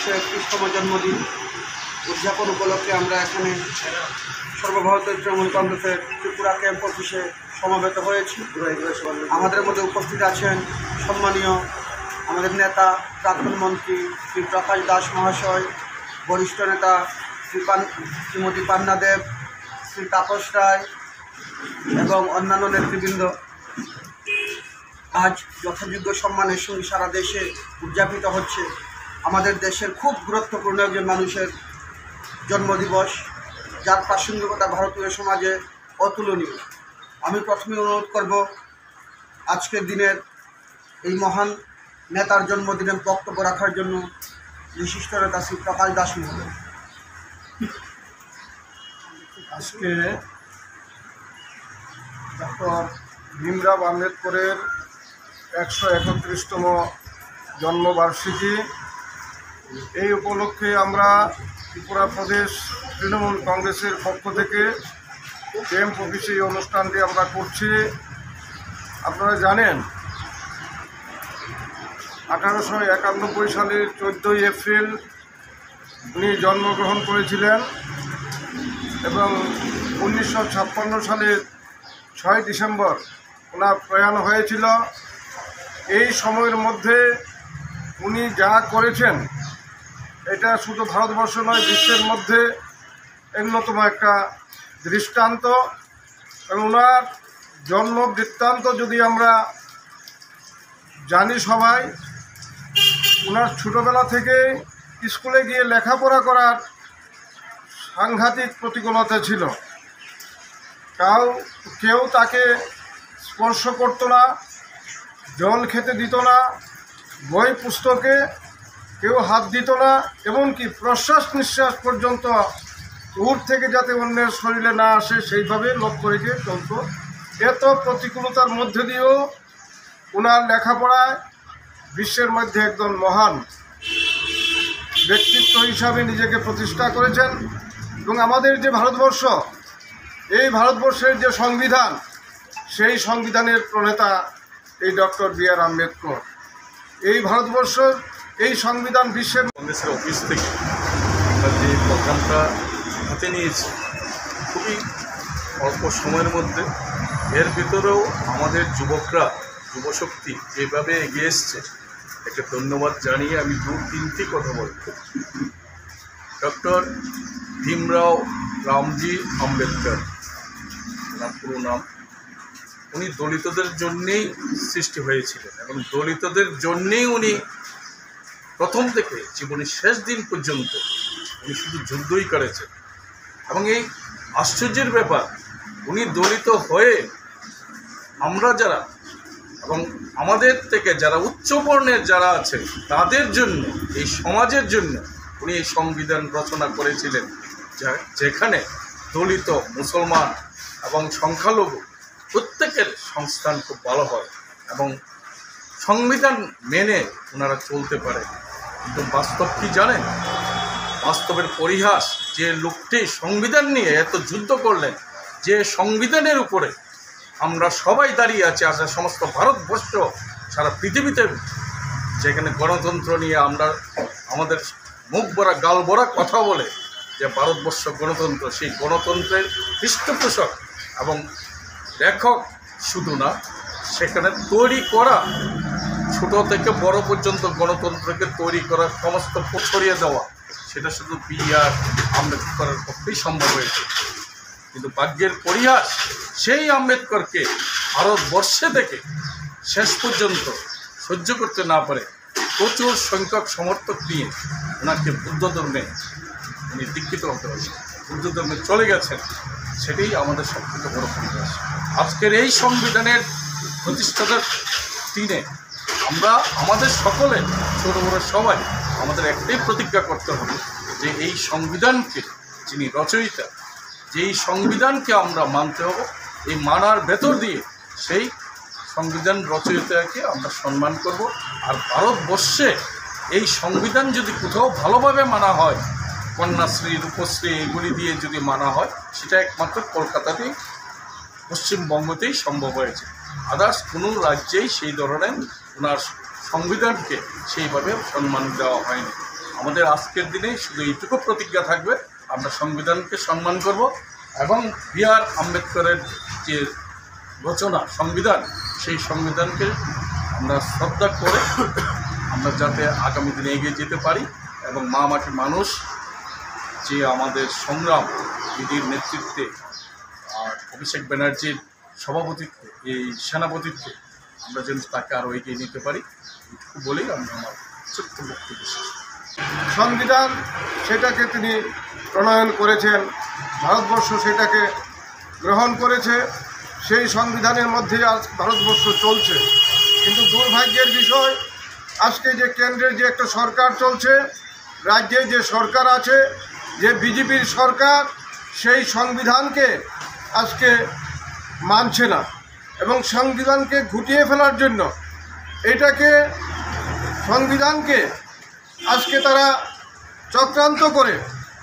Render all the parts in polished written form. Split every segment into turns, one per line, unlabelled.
131তম জন্মদিন উদযাপন উপলক্ষে আমরা এখানে সর্বভারতীয় তৃণমূল কংগ্রেসের ত্রিপুরা ক্যাম্প অফিসে সমবেত হয়েছি। আমাদের মধ্যে উপস্থিত আছেন সম্মানীয় আমাদের নেতা প্রাক্তন মন্ত্রী শ্রী প্রকাশ দাস মহাশয়, বরিষ্ঠ নেতা শ্রীমতী পান্না দেব, শ্রী তাপস রায় এবং অন্যান্য নেতৃবৃন্দ। আজ যথাযোগ্য সম্মানের সঙ্গে সারা দেশে উদযাপিত হচ্ছে আমাদের দেশের খুব গুরুত্বপূর্ণ একজন মানুষের জন্মদিবস, যার প্রাসঙ্গিকতা ভারতীয় সমাজে অতুলনীয়। আমি প্রথমে অনুরোধ করব আজকের দিনের এই মহান নেতার জন্মদিনে বক্তব্য রাখার জন্য বিশিষ্ট নেতা শ্রী প্রকাশ দাস মহোদয়।
আজকে ডক্টর ভীমরাও আম্বেদকরের 131তম জন্মবার্ষিকী। এই উপলক্ষে আমরা ত্রিপুরা প্রদেশ তৃণমূল কংগ্রেসের পক্ষ থেকে ক্যাম্প অফিসে এই অনুষ্ঠানটি আমরা করছি। আপনারা জানেন 1891 সালের 14ই এপ্রিল উনি জন্মগ্রহণ করেছিলেন এবং 1956 সালের 6 ডিসেম্বর ওনার প্রয়াণ হয়েছিল। এই সময়ের মধ্যে উনি যা করেছেন এটা শুধু ভারতবর্ষ নয়, বিশ্বের মধ্যে অন্যতম একটা দৃষ্টান্ত। এবং ওনার জন্ম বৃত্তান্ত যদি আমরা জানি সবাই, ওনার ছোটোবেলা থেকে স্কুলে গিয়ে লেখাপড়া করার সাংঘাতিক প্রতিকূলতা ছিল। কেউ তাকে স্পর্শ করত না, জল খেতে দিত না, বই পুস্তকে কেউ হাত দিত না, এমনকি প্রশ্বাস নিঃশ্বাস পর্যন্ত দূর থেকে যাতে অন্যের শরীরে না আসে সেইভাবে লক্ষ্য রেখে চলত। এত প্রতিকূলতার মধ্যে দিয়েও ওনার লেখাপড়ায় বিশ্বের মধ্যে একজন মহান ব্যক্তিত্ব হিসাবে নিজেকে প্রতিষ্ঠা করেছেন। এবং আমাদের যে ভারতবর্ষ, এই ভারতবর্ষের যে সংবিধান, সেই সংবিধানের প্রণেতা এই ডক্টর বি.আর. আম্বেদকর। এই ভারতবর্ষ, এই সংবিধান বিশ্বের
কংগ্রেসের অফিস থেকে আমরা যে প্রোগ্রামটা হাতে নিয়েছি খুবই অল্প সময়ের মধ্যে, এর ভিতরেও আমাদের যুবকরা, যুবশক্তি যেভাবে এগিয়ে এসছে, একে ধন্যবাদ জানিয়ে আমি 2-3টি কথা বলব। ডক্টর ভীমরাও রামজি আম্বেদকর, ওনার পুরো নাম। উনি দলিতদের জন্যেই সৃষ্টি হয়েছিলেন এবং দলিতদের জন্যেই উনি প্রথম থেকে জীবনের শেষ দিন পর্যন্ত উনি শুধু যুদ্ধই করেছেন। এবং এই আশ্চর্যের ব্যাপার, উনি দলিত হয়ে আমরা যারা এবং আমাদের থেকে যারা উচ্চবর্ণের যারা আছে তাদের জন্য, এই সমাজের জন্য উনি এই সংবিধান রচনা করেছিলেন, যেখানে দলিত, মুসলমান এবং সংখ্যালঘু প্রত্যেকের সংস্থান খুব ভালো হয় এবং সংবিধান মেনে ওনারা চলতে পারে। কিন্তু বাস্তব কি জানেন? বাস্তবের পরিহাস, যে লোকটি সংবিধান নিয়ে এত যুদ্ধ করলেন, যে সংবিধানের উপরে আমরা সবাই দাঁড়িয়ে আছি, আর সমস্ত ভারতবর্ষ সারা পৃথিবীতে যেখানে গণতন্ত্র নিয়ে আমরা আমাদের মুখ ভরা গাল ভরা কথা বলে যে ভারতবর্ষ গণতন্ত্র, সেই গণতন্ত্রের পৃষ্ঠপোষক এবং লেখক শুধু না, সেখানে তৈরি করা ছোট থেকে বড় পর্যন্ত গণতন্ত্রকে তৈরি করার সমস্ত ছড়িয়ে দেওয়া, সেটা শুধু বি.আর. আম্বেদকরের পক্ষেই সম্ভব হয়েছে। কিন্তু ভাগ্যের পরিহাস, সেই আম্বেদকরকে ভারতবর্ষে থেকে শেষ পর্যন্ত সহ্য করতে না পারে প্রচুর সংখ্যক সমর্থক নিয়ে ওনাকে বুদ্ধ ধর্মে উনি দীক্ষিত হতে হবে, বুদ্ধ ধর্মে চলে গেছেন। সেটাই আমাদের সবথেকে বড় পরিহাস। আজকের এই সংবিধানের প্রতিষ্ঠাতার দিনে আমরা আমাদের সকলে, ছোটো বড়ো সবাই, আমাদের একটাই প্রতিজ্ঞা করতে হবে যে এই সংবিধানকে, যিনি রচয়িতা, যেই সংবিধানকে আমরা মানতে হবে, এই মানার ভেতর দিয়ে সেই সংবিধান রচয়িতাকে আমরা সম্মান করব। আর ভারতবর্ষে এই সংবিধান যদি কোথাও ভালোভাবে মানা হয়, কন্যাশ্রী, রূপশ্রী এগুলি দিয়ে যদি মানা হয়, সেটা একমাত্র কলকাতাতেই, পশ্চিমবঙ্গতেই সম্ভব হয়েছে। আদার্স কোনো রাজ্যেই সেই ধরনের ওনার সংবিধানকে সেইভাবে সম্মান দেওয়া হয়নি। আমাদের আজকের দিনে শুধু এইটুকু প্রতিজ্ঞা থাকবে, আমরা সংবিধানকে সম্মান করব এবং B.R. আম্বেদকরের যে রচনা সংবিধান, সেই সংবিধানকে আমরা শ্রদ্ধা করে আমরা যাতে আগামী দিনে এগিয়ে যেতে পারি এবং মা মাটির মানুষ যে আমাদের সংগ্রাম দিদির নেতৃত্বে আর অভিষেক ব্যানার্জির সভাপতিত্বে, এই সেনাপতিত্বে আমরা যেন তাকে আরও এগিয়ে নিতে পারি, এটুকু বলেই আমি আমার ছোট্ট বক্তব্য শেষ করছি।
সংবিধান সেটাকে তিনি প্রণয়ন করেছেন, ভারতবর্ষ সেটাকে গ্রহণ করেছে, সেই সংবিধানের মধ্যেই আজ ভারতবর্ষ চলছে। কিন্তু দুর্ভাগ্যের বিষয়, আজকে যে কেন্দ্রের যে একটা সরকার চলছে, রাজ্যে যে সরকার আছে, যে বিজেপির সরকার, সেই সংবিধানকে আজকে মানছে না এবং সংবিধানকে ঘুটিয়ে ফেলার জন্য এটাকে সংবিধানকে আজকে তারা চক্রান্ত করে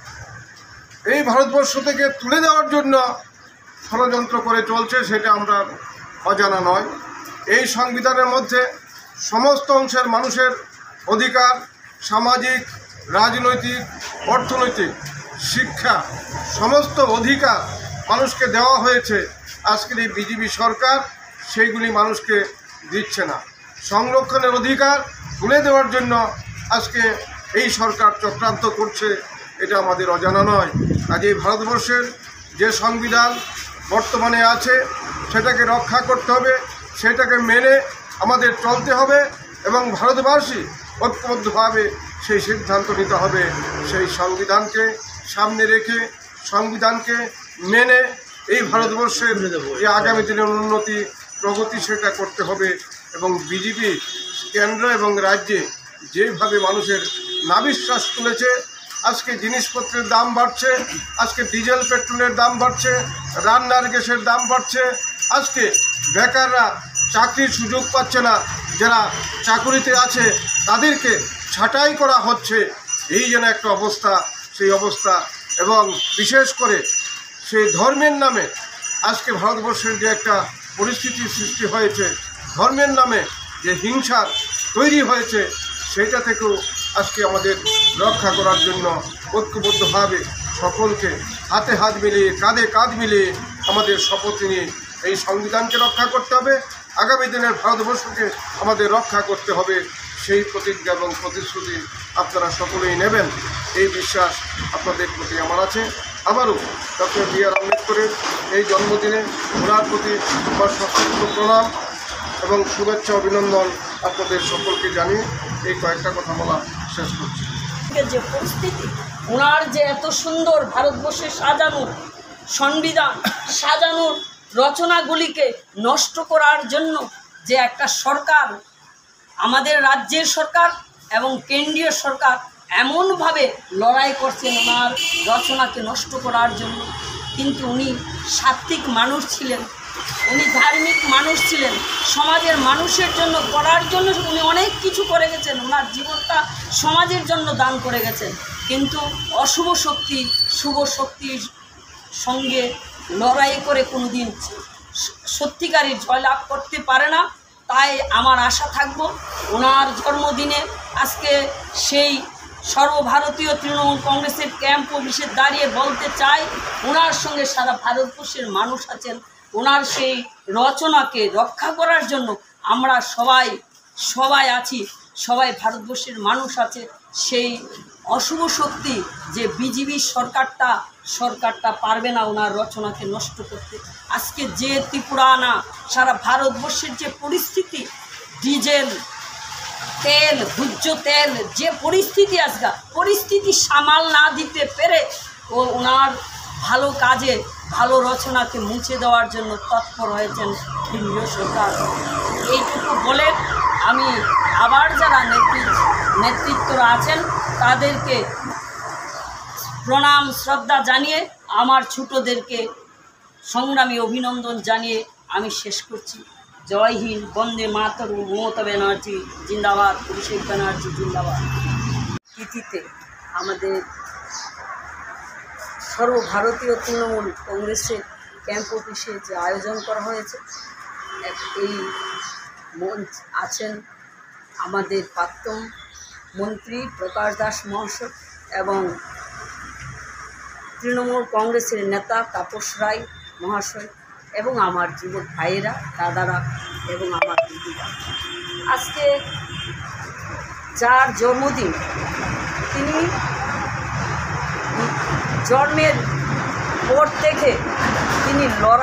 এই ভারতবর্ষ থেকে তুলে দেওয়ার জন্য ষড়যন্ত্র করে চলছে, সেটা আমরা অজানা নয়। এই সংবিধানের মধ্যে সমস্ত অংশের মানুষের অধিকার, সামাজিক, রাজনৈতিক, অর্থনৈতিক, শিক্ষা, সমস্ত অধিকার মানুষকে দেওয়া হয়েছে। আজকের এই বিজেপি সরকার সেইগুলি মানুষকে দিচ্ছে না। সংরক্ষণের অধিকার তুলে দেওয়ার জন্য আজকে এই সরকার চক্রান্ত করছে, এটা আমাদের অজানা নয়। আজ এই ভারতবর্ষের যে সংবিধান বর্তমানে আছে সেটাকে রক্ষা করতে হবে, সেটাকে মেনে আমাদের চলতে হবে এবং ভারতবাসী ঐক্যবদ্ধভাবে সেই সিদ্ধান্ত নিতে হবে। সেই সংবিধানকে সামনে রেখে, সংবিধানকে মেনে এই ভারতবর্ষের যে আগামী দিনের উন্নতি প্রগতি সেটা করতে হবে। এবং বিজেপি কেন্দ্র এবং রাজ্যে যেভাবে মানুষের নাবিশ্বাস তুলেছে, আজকে জিনিসপত্রের দাম বাড়ছে, আজকে ডিজেল পেট্রোলের দাম বাড়ছে, রান্নার গ্যাসের দাম বাড়ছে, আজকে বেকাররা চাকরির সুযোগ পাচ্ছে না, যারা চাকুরিতে আছে তাদেরকে ছাঁটাই করা হচ্ছে। এই যেন একটা অবস্থা, সেই অবস্থা এবং বিশেষ করে সেই ধর্মের নামে আজকে ভারতবর্ষের যে একটা পরিস্থিতি সৃষ্টি হয়েছে, ধর্মের নামে যে হিংসার তৈরি হয়েছে, সেইটা থেকেও আজকে আমাদের রক্ষা করার জন্য ঐক্যবদ্ধভাবে সকলকে হাতে হাত মিলিয়ে, কাঁধে কাঁধ মিলিয়ে আমাদের শপথ নিয়ে এই সংবিধানকে রক্ষা করতে হবে। আগামী দিনের ভারতবর্ষকে আমাদের রক্ষা করতে হবে। সেই প্রতিজ্ঞা এবং প্রতিশ্রুতি আপনারা সকলেই নেবেন, এই বিশ্বাস আপনাদের প্রতি আমার আছে। আবারও ডক্টর B.R. আম্বেদকরের এই জন্মদিনে ওনার প্রতি আমার সশস্ত্র প্রণাম এবং শুভেচ্ছা অভিনন্দন আপনাদের সকলকে জানিয়ে এই কয়েকটা কথা বলা শেষ করছি।
যে পরিস্থিতি, ওনার যে এত সুন্দর ভারতবর্ষে সাজানোর সংবিধান, সাজানোর রচনাগুলিকে নষ্ট করার জন্য যে একটা সরকার, আমাদের রাজ্যের সরকার এবং কেন্দ্রীয় সরকার এমনভাবে লড়াই করছেন ওনার রচনাকে নষ্ট করার জন্য। কিন্তু উনি সাত্ত্বিক মানুষ ছিলেন, উনি ধার্মিক মানুষ ছিলেন, সমাজের মানুষের জন্য করার জন্য উনি অনেক কিছু করে গেছেন, ওনার জীবনটা সমাজের জন্য দান করে গেছেন। কিন্তু অশুভ শক্তি শুভ শক্তির সঙ্গে লড়াই করে কোনোদিন সত্যিকারের জয়লাভ করতে পারে না। তাই আমার আশা থাকবো ওনার জন্মদিনে আজকে সেই সর্বভারতীয় তৃণমূল কংগ্রেসের ক্যাম্প অফিসে দাঁড়িয়ে বলতে চাই, ওনার সঙ্গে সারা ভারতবর্ষের মানুষ আছেন। ওনার সেই রচনাকে রক্ষা করার জন্য আমরা সবাই আছি, সবাই ভারতবর্ষের মানুষ আছে। সেই অশুভ শক্তি যে বিজেপি সরকারটা পারবে না ওনার রচনাকে নষ্ট করতে। আজকে যে ত্রিপুরা না সারা ভারতবর্ষের যে পরিস্থিতি, ডিজেল, তেল, ভোজ্য তেল যে পরিস্থিতি, আজকে পরিস্থিতি সামাল না দিতে পেরে ওনার ভালো কাজে, ভালো রচনাকে মুছে দেওয়ার জন্য তৎপর হয়েছেন কেন্দ্রীয় সরকার। এইটুকু বলে আমি আবার যারা নেতৃত্বরা আছেন তাদেরকে প্রণাম শ্রদ্ধা জানিয়ে, আমার ছোটদেরকে সংগ্রামী অভিনন্দন জানিয়ে আমি শেষ করছি। জয় হিন্দ, বন্দে মাতরম, মমতা ব্যানার্জি জিন্দাবাদ, অভিষেক ব্যানার্জি জিন্দাবাদ। তিথিতে আমাদের সর্বভারতীয় তৃণমূল কংগ্রেসের ক্যাম্প অফিসে যে আয়োজন করা হয়েছে, এই মঞ্চ আছেন আমাদের প্রাক্তন মন্ত্রী প্রকাশ দাস মহাশয় এবং তৃণমূল কংগ্রেসের নেতা তাপস রায় মহাশয় এবং আমার যুবক ভাইয়েরা, দাদারা এবং আমার দিদিরা, আজকে যার জন্মদিন, তিনি জন্মের পর থেকে তিনি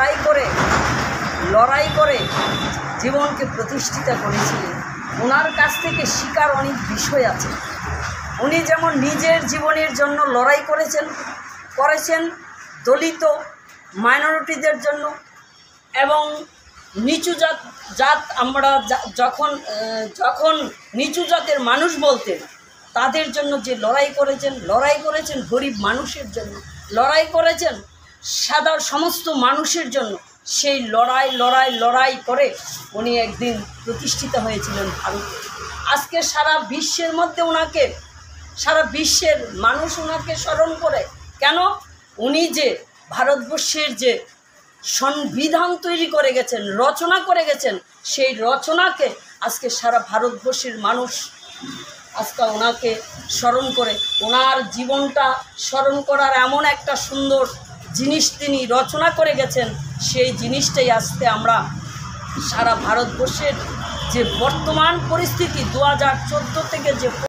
লড়াই করে জীবনকে প্রতিষ্ঠিত করেছিলেন। ওনার কাছ থেকে শিকার অনেক বিষয় আছে। উনি যেমন নিজের জীবনের জন্য লড়াই করেছেন দলিত মাইনরিটিদের জন্য এবং নিচু জাত আমরা যখন নিচু জাতের মানুষ বলতেন তাদের জন্য যে লড়াই করেছেন গরিব মানুষের জন্য, লড়াই করেছেন সমস্ত মানুষের জন্য। সেই লড়াই করে উনি একদিন প্রতিষ্ঠিত হয়েছিলেন ভারতে। আজকে সারা বিশ্বের মানুষ ওনাকে স্মরণ করে। কেন? উনি যে ভারতবর্ষের যে সংবিধান তৈরি করে গেছেন, রচনা করে গেছেন, সেই রচনাকে আজকে সারা ভারতবর্ষের মানুষ আজকে ওনাকে স্মরণ করে। ওনার জীবনটা স্মরণ করার এমন একটা সুন্দর জিনিস তিনি রচনা করে গেছেন, সেই জিনিসটাই আজকে আমরা সারা ভারতবর্ষের যে বর্তমান পরিস্থিতি 2014 থেকে যে